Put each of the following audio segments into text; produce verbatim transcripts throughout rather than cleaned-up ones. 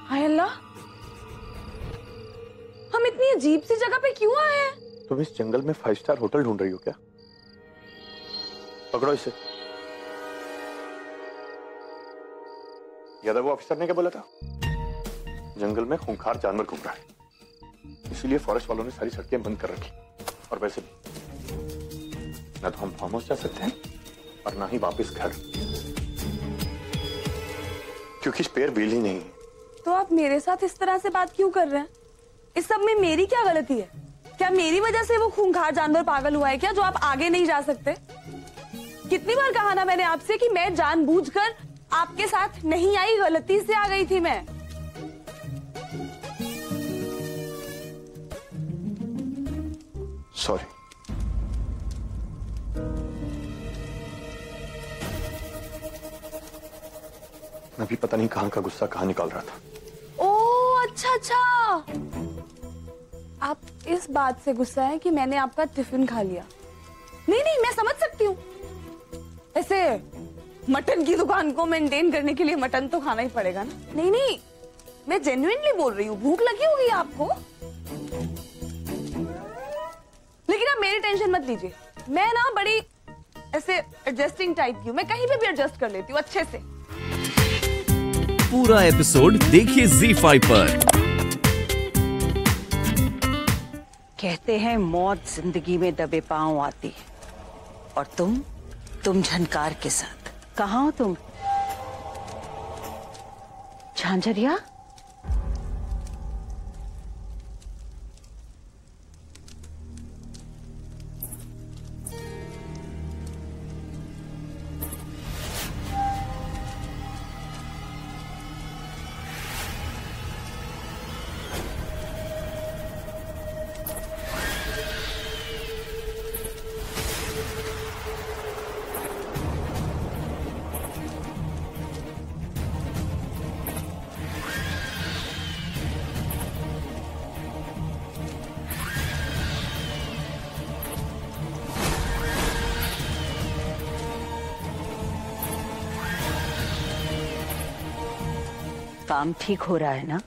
हाय अल्लाह, हम इतनी अजीब सी जगह पे क्यों आए हैं? तुम इस जंगल में फाइव स्टार होटल ढूंढ रही हो क्या? पकड़ो इसे। याद है वो ऑफिसर ने क्या बोला था? जंगल में खूंखार जानवर घूम रहा है, इसीलिए फॉरेस्ट वालों ने सारी सड़कें बंद कर रखी। और वैसे भी ना तो हम फार्म हाउस जा सकते हैं और ना ही वापस घर, क्योंकि स्पेयर व्हील ही नहीं है। तो आप मेरे साथ इस तरह से बात क्यों कर रहे हैं? इस सब में मेरी क्या गलती है? क्या मेरी वजह से वो खूंखार जानवर पागल हुआ है क्या, जो आप आगे नहीं जा सकते? कितनी बार कहा ना मैंने आपसे कि मैं जानबूझकर आपके साथ नहीं आई, गलती से आ गई थी मैं। सॉरी। मैं भी पता नहीं कहां का गुस्सा कहां निकाल रहा था। ओह अच्छा अच्छा, आप इस बात से गुस्सा है कि मैंने आपका टिफिन खा लिया। नहीं नहीं, मैं समझ सकती हूँ। ऐसे मटन की दुकान को मेंटेन करने के लिए मटन तो खाना ही पड़ेगा ना। नहीं नहीं, मैं जेन्युइनली बोल रही हूँ, भूख लगी होगी आपको। लेकिन आप मेरी टेंशन मत लीजिए, मैं ना बड़ी ऐसे एडजस्टिंग टाइप की हूँ, मैं कहीं पे भी एडजस्ट कर लेती हूँ अच्छे से। पूरा एपिसोड देखिए ज़ी फाइव पर। कहते हैं मौत जिंदगी में दबे पांव आती है, और तुम तुम झनकार के साथ। कहाँ हो तुम झांझरिया? काम ठीक हो रहा है ना?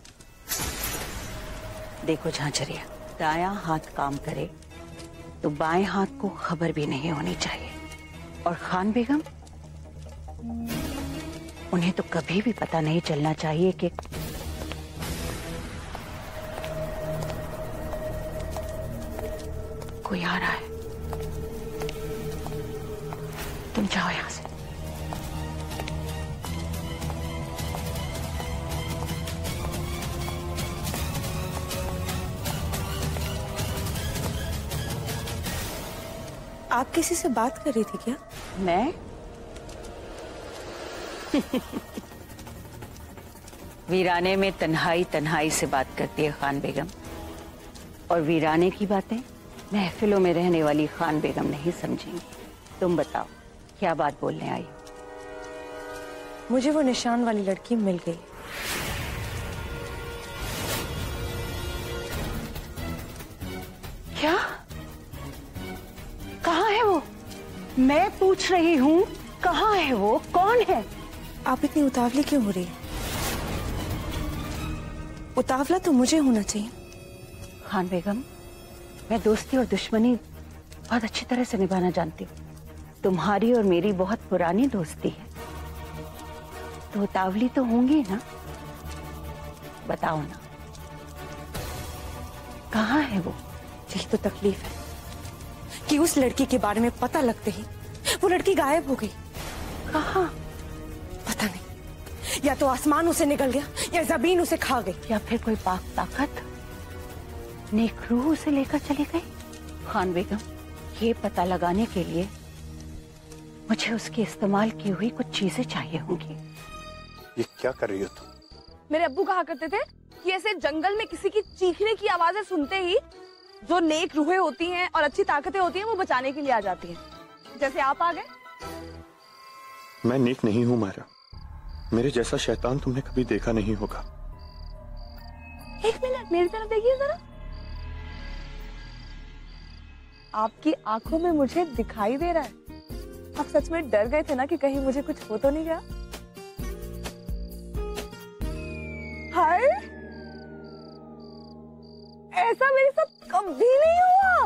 देखो झांझरिया, दायां हाथ काम करे तो बाएं हाथ को खबर भी नहीं होनी चाहिए। और खान बेगम, उन्हें तो कभी भी पता नहीं चलना चाहिए कि कोई आ रहा है। तुम जाओ यहां से। आप किसी से बात कर रही थी क्या? मैं वीराने में तन्हाई तन्हाई से बात करती है खान बेगम, और वीराने की बातें महफिलों में रहने वाली खान बेगम नहीं समझेंगी। तुम बताओ, क्या बात बोलने आई हो? मुझे वो निशान वाली लड़की मिल गई। क्या? कहाँ है वो? मैं पूछ रही हूँ, कहाँ है वो? कौन है? आप इतनी उतावली क्यों हो रही है? उतावला तो मुझे होना चाहिए। खान बेगम, मैं दोस्ती और दुश्मनी बहुत अच्छी तरह से निभाना जानती हूँ। तुम्हारी और मेरी बहुत पुरानी दोस्ती है, तो उतावली तो होंगी ना? बताओ ना, कहाँ है वो? यही तो तकलीफ है कि उस लड़की के बारे में पता लगते ही वो लड़की गायब हो गई। कहाँ? पता नहीं, या तो आसमान उसे निगल गया या जमीन उसे खा गई, या फिर कोई पाक ताकत नेक रूह उसे लेकर चली गई। खान बेगम, ये पता लगाने के लिए मुझे उसकी इस्तेमाल की हुई कुछ चीजें चाहिए होंगी। ये क्या कर रही हो तुम? मेरे अब्बू कहा करते थे कि ऐसे जंगल में किसी की चीखने की आवाजें सुनते ही जो नेक रूहें होती हैं और अच्छी ताकतें होती हैं वो बचाने के लिए आ जाती हैं। जैसे आप आ गए। मैं नेक नहीं हूं मायरा, मेरे जैसा शैतान तुमने कभी देखा नहीं होगा। एक मिनट मेरी तरफ देखिए जरा। आपकी आंखों में मुझे दिखाई दे रहा है। आप सच में डर गए थे ना कि कहीं मुझे कुछ हो तो नहीं गया? हाय, ऐसा मेरे साथ कभी नहीं हुआ।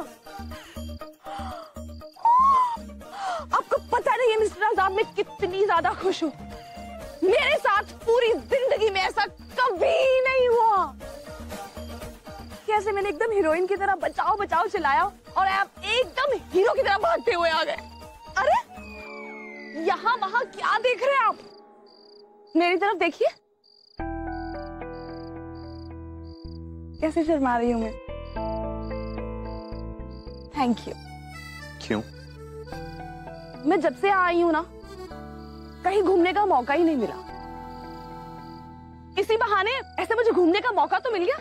आपको पता नहीं है मिस्टर आजाद, मैं कितनी ज्यादा खुश हूँ। मेरे साथ पूरी जिंदगी में ऐसा कभी नहीं हुआ। कैसे मैंने एकदम हीरोइन की तरह बचाओ बचाओ चिल्लाया और आप एकदम हीरो की तरह भागते हुए आ गए। अरे यहाँ वहां क्या देख रहे हैं आप? मेरी तरफ देखिए, कैसे शर्मा रही हूं मैं। Thank you. क्यों? मैं जब से आई हूं ना, कहीं घूमने का मौका ही नहीं मिला। इसी बहाने ऐसे मुझे घूमने का मौका तो मिल गया।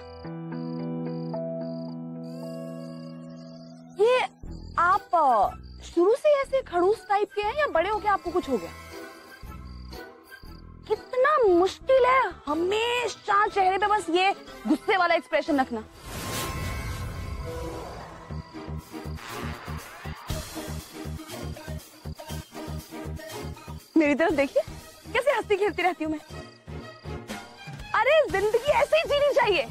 ये आप शुरू से ऐसे खड़ूस टाइप के हैं या बड़े हो के आपको कुछ हो गया? कितना मुश्किल है हमेशा चेहरे पे बस ये गुस्से वाला एक्सप्रेशन रखना। मेरी तरफ देखिए, कैसे हंसती खेलती रहती हूँ मैं। अरे जिंदगी ऐसे ही जीनी चाहिए।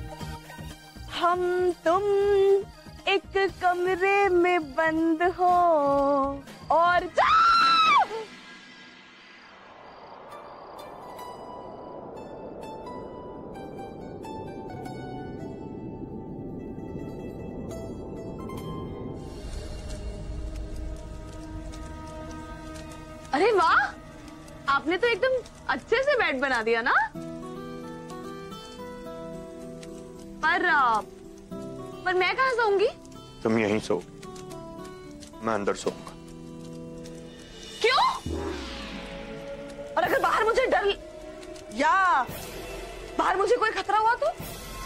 हम तुम एक कमरे में बंद हो और अरे वाह, आपने तो एकदम अच्छे से बेड बना दिया ना। पर पर मैं कहाँ सोऊंगी? तुम यहीं सो, मैं अंदर सोऊंगा। क्यों? और अगर बाहर मुझे डर या बाहर मुझे कोई खतरा हुआ तो?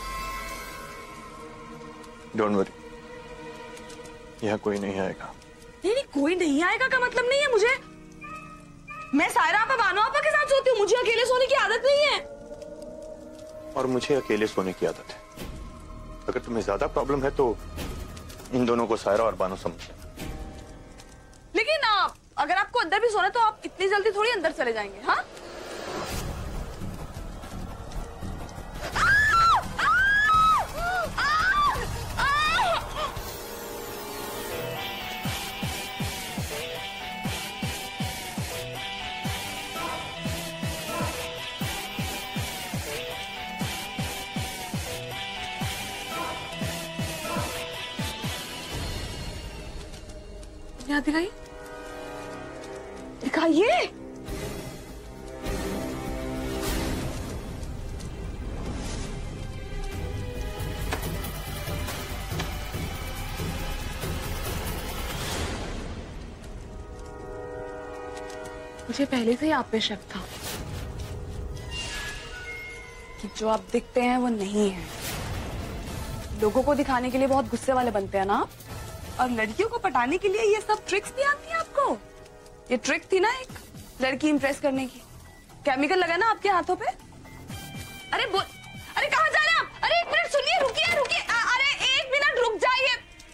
डोंट वरी, यहाँ कोई नहीं आएगा। नहीं नहीं, कोई नहीं आएगा का मतलब नहीं है। मुझे, मैं सायरा आपा बानो आपा के साथ सोती हूँ, मुझे अकेले सोने की आदत नहीं है। और मुझे अकेले सोने की आदत है। अगर तुम्हें ज्यादा प्रॉब्लम है तो इन दोनों को सायरा और बानो समझ। लेकिन आप अगर आपको अंदर भी सोना है तो आप इतनी जल्दी थोड़ी अंदर चले जाएंगे। हाँ, यहाँ दिखाइए, दिखाइए। मुझे पहले से ही आप पे शक था कि जो आप दिखते हैं वो नहीं है। लोगों को दिखाने के लिए बहुत गुस्से वाले बनते हैं ना आप, और लड़कियों को पटाने के लिए ये सब ट्रिक्स भी आती हैं आपको। ये ट्रिक थी ना एक लड़की इंप्रेस करने की। केमिकल लगा ना आपके हाथों पे। अरे बोल, अरे कहाँ जा रहे हैं आप? अरे एक मिनट सुनिए, रुकिए रुकिए, अरे एक मिनट रुक जाइए।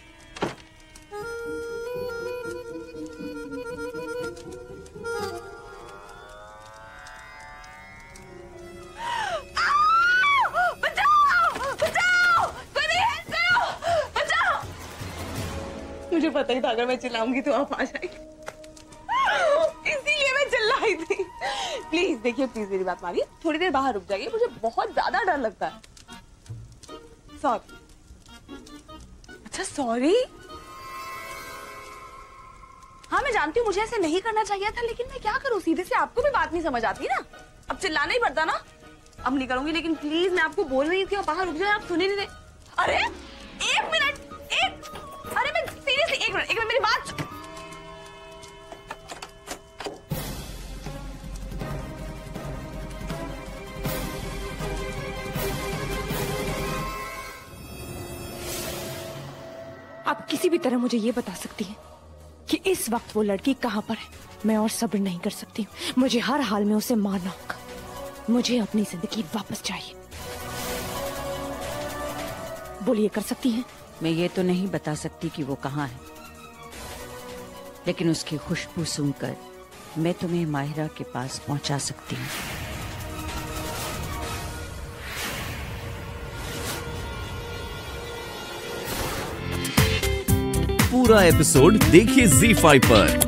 बचाओ बचाओ, कोई नहीं है, करो, बचाओ। मुझे पता ही था अगर मैं चिल्लाऊंगी तो आप आ जाएंगे, इसीलिए मैं चिल्लाई थी। प्लीज देखिए, प्लीज मेरी बात मानिए, थोड़ी देर बाहर रुक जाइए, मुझे बहुत ज्यादा डर लगता है। सॉरी। अच्छा सॉरी। हाँ मैं जानती हूँ मुझे ऐसे नहीं करना चाहिए था, लेकिन मैं क्या करूँ, सीधे से आपको भी बात नहीं समझ आती ना। अब चिल्लाना ही पड़ता ना। अब नहीं करूंगी, लेकिन प्लीज मैं आपको बोल रही थी, बाहर रुक जाए, आप सुने नहीं रहे। अरे एक मिनट, एक, अरे मैं सीरियसली, एक मिनट, एक मिनट मेरी बात। आप किसी भी तरह मुझे ये बता सकती हैं कि इस वक्त वो लड़की कहां पर है? मैं और सब्र नहीं कर सकती हूँ, मुझे हर हाल में उसे मारना होगा। मुझे अपनी जिंदगी वापस चाहिए। बोलिए, कर सकती हैं? मैं ये तो नहीं बता सकती कि वो कहाँ है, लेकिन उसकी खुशबू सूंघकर मैं तुम्हें माहिरा के पास पहुंचा सकती हूँ। पूरा एपिसोड देखिए ज़ी फाइव पर।